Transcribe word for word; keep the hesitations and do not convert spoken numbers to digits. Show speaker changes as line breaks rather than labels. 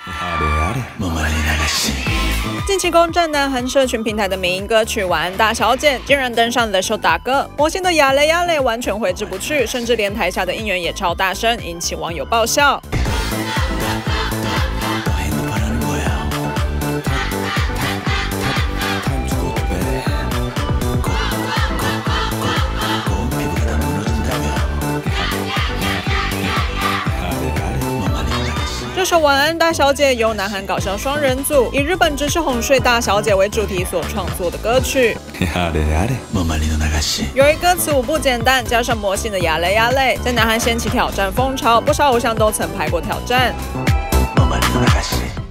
近期攻占南韩社群平台的民音歌曲《晚安大小姐》竟然登上了秀打歌，魔性的亚雷亚雷完全挥之不去，甚至连台下的应援也超大声，引起网友爆笑。这首《晚安大小姐》由南韩搞笑双人组以日本知识哄睡大小姐为主题所创作的歌曲。由于歌词舞步简单，加上魔性的亚雷亚雷，在南韩掀起挑战风潮，不少偶像都曾拍过挑战。